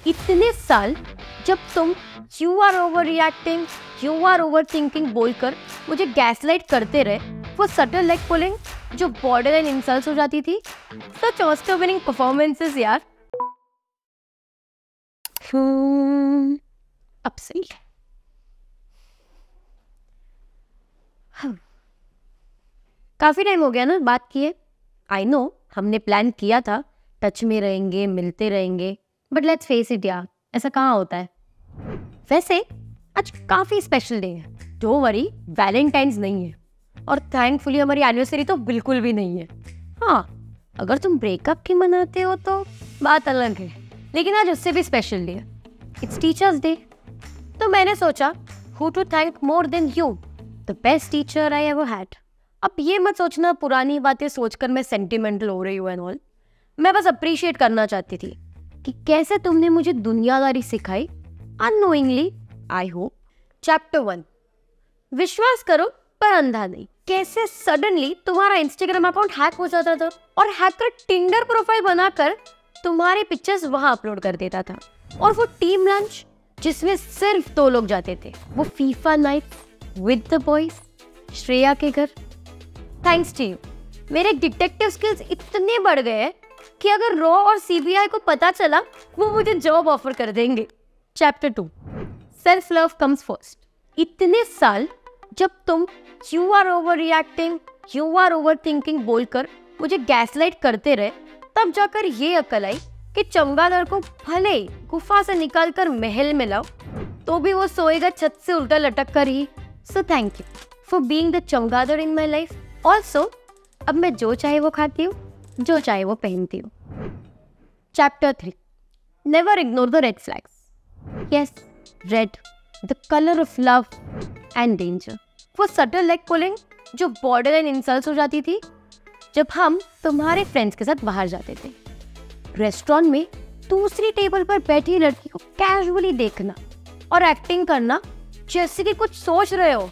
इतने साल जब तुम you are overreacting, you are overthinking बोलकर मुझे गैसलाइट करते रहे, वो सटल लेग पुलिंग जो बॉर्डर लाइन इंसल्ट हो जाती थी, सच ऑस्कर विनिंग परफॉर्मेंसेस यार। अब सही है। काफी टाइम हो गया ना बात किए। आई नो हमने प्लान किया था टच में रहेंगे, मिलते रहेंगे, बट लेट्स फेस इट यार, ऐसा कहाँ होता है। वैसे आज काफी स्पेशल डे है। डोंट वरी, वैलेंटाइंस नहीं है और थैंकफुली हमारी एनिवर्सरी तो बिल्कुल भी नहीं है। हाँ, अगर तुम ब्रेकअप की मनाते हो तो बात अलग है, लेकिन आज उससे भी स्पेशल डे है। It's teachers day. तो मैंने सोचा who to thank more than you, the best teacher I ever had. अब ये मत सोचना पुरानी बातें सोचकर मैं सेंटिमेंटल हो रही हूँ एंड ऑल। मैं बस अप्रिशिएट करना चाहती थी कि कैसे तुमने मुझे दुनियादारी सिखाई अननोइंगली, आई होप। चैप्टर 1, विश्वास करो पर अंधा नहीं। कैसे सडनली तुम्हारा इंस्टाग्राम अकाउंट हैक हो जाता था और हैकर टिंडर प्रोफाइल बनाकर तुम्हारे पिक्चर्स वहां अपलोड कर देता था। और वो टीम लंच जिसमें सिर्फ 2 लोग जाते थे, वो FIFA night with the boys, Shreya के घर। थैंक्स टू यू मेरे डिटेक्टिव स्किल्स इतने बढ़ गए हैं कि अगर रॉ और सीबीआई को पता चला वो मुझे जॉब ऑफर कर देंगे। Chapter 2, self love comes first. इतने साल जब तुम you are overreacting, you are overthinking बोलकर मुझे गैसलाइट करते रहे, तब जाकर ये अकल आई कि चमगादड़ को भले ही गुफा से निकालकर महल में लाओ तो भी वो सोएगा छत से उल्टा लटक कर ही। So thank you for being the चमगादड़ इन माई लाइफ। ऑल्सो अब मैं जो चाहे वो खाती हूँ, जो चाहे वो पहनती हूँ। Chapter 3, never ignore the red flags. Yes, red, the colour of love and danger. वो सटल लेग पुलिंग जो बॉर्डर लाइन इंसल्ट हो जाती थी जब हम तुम्हारे फ्रेंड्स के साथ बाहर जाते थे। रेस्टोरेंट में दूसरी टेबल पर बैठी लड़की को कैजुअली देखना और एक्टिंग करना जैसे कि कुछ सोच रहे हो।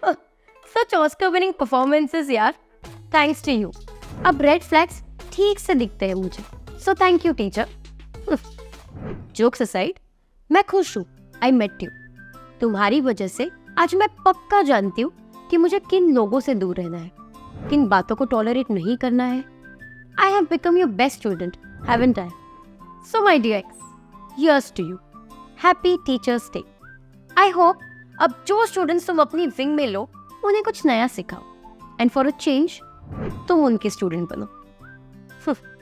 सच ऑस्कर विनिंग परफॉर्मेंसेस यार, थैंक्स टू यू। अब रेड फ्लैग्स ठीक से दिखते हैं मुझे, so thank you teacher. Jokes aside, मैं खुश हूँ आई मेट यू। तुम्हारी वजह से आज मैं पक्का जानती हूँ कि मुझे किन लोगों से दूर रहना है, किन बातों को टॉलरेट नहीं करना है। I have become your best student, haven't I? So my dear ex, here's to you, happy teachers day. I hope अब जो स्टूडेंट्स तुम अपनी विंग में लो उन्हें कुछ नया सिखाओ एंड फॉर अ चेंज तुम उनके स्टूडेंट बनो।